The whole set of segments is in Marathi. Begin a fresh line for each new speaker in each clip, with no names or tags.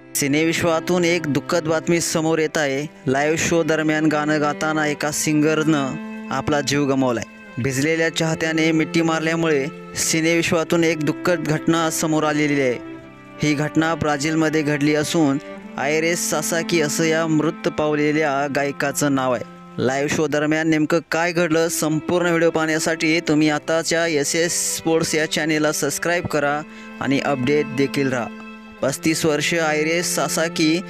सिनेविश्वातून एक दुःखद बातमी समोर येत आहे। लाईव्ह शो दरम्यान गाणं गाताना एका सिंगरनं आपला जीव गमावलाय। भिजलेल्या चाहत्याने मिठी मारल्यामुळे सिनेविश्वातून एक दुःखद घटना समोर आलेली आहे। ही घटना ब्राझीलमध्ये घडली असून आयरेस सासाकी असं या मृत पावलेल्या गायकाचं नाव आहे। लाईव्ह शो दरम्यान नेमकं काय घडलं, संपूर्ण व्हिडिओ पाहण्यासाठी तुम्ही आताच्या SS स्पोर्ट्स या चॅनेलला सबस्क्राईब करा आणि अपडेट देखील राहा। 35 वर्षीय आयरेस सासाकी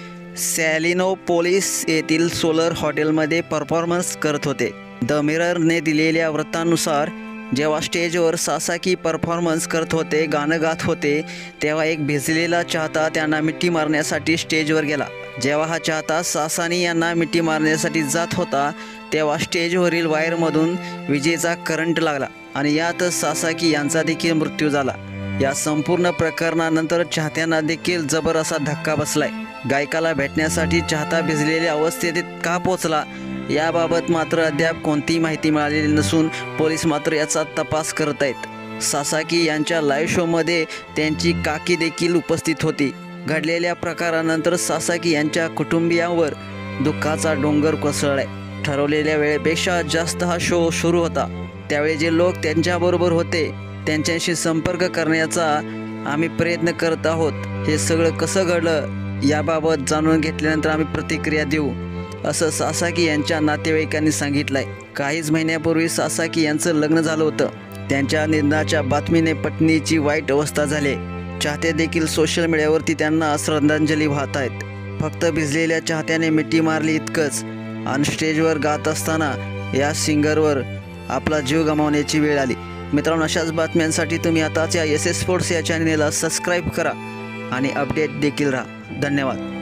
सॅलिनोपोलिस येथील सोलर हॉटेलमध्ये परफॉर्मन्स करत होते। द मिररने दिलेल्या वृत्तानुसार जेव्हा स्टेजवर सासाकी परफॉर्मन्स करत होते, गाणं गात होते, तेव्हा एक भिजलेला चाहता त्यांना मिठी मारण्यासाठी स्टेजवर गेला। जेव्हा हा चाहता सासानी यांना मिठी मारण्यासाठी जात होता, तेव्हा स्टेजवरील वायरमधून विजेचा करंट लागला आणि यातच सासाकी यांचा देखील मृत्यू झाला। या संपूर्ण प्रकरणानंतर चाहत्यांना देखील जबर असा धक्का बसलाय। गायकाला भेटण्यासाठी चाहता भिजलेल्या अवस्थेत का पोहोचला याबाबत मात्र अद्याप कोणतीही माहिती मिळालेली नसून पोलीस मात्र याचा तपास करत आहेत। सासाकी यांच्या लाईव्ह शोमध्ये त्यांची काकी देखील उपस्थित होती। घडलेल्या प्रकारानंतर सासाकी यांच्या कुटुंबियांवर दुःखाचा डोंगर कोसळलाय। ठरवलेल्या वेळेपेक्षा जास्त हा शो सुरू होता। त्यावेळी जे लोक त्यांच्याबरोबर होते त्यांच्याशी संपर्क करण्याचा आम्ही प्रयत्न करत आहोत। हे सगळं कसं घडलं याबाबत जाणून घेतल्यानंतर आम्ही प्रतिक्रिया देऊ, असं सासाकी यांच्या नातेवाईकांनी सांगितलंय। काहीच महिन्यापूर्वी सासाकी यांचं लग्न झालं होतं। त्यांच्या निधनाच्या बातमीने पत्नीची वाईट अवस्था झाली। चाहते देखील सोशल मीडियावरती त्यांना श्रद्धांजली वाहत आहेत। फक्त भिजलेल्या चाहत्याने मिठी मारली इतकंच आणि स्टेजवर गात असताना या सिंगरवर आपला जीव गमावण्याची वेळ आली। मित्रांनो, अशाच बातम्यांसाठी तुम्ही आताच या SS स्पोर्ट्स या चॅनेलला सबस्क्राईब करा आणि अपडेट देखील राहा। धन्यवाद।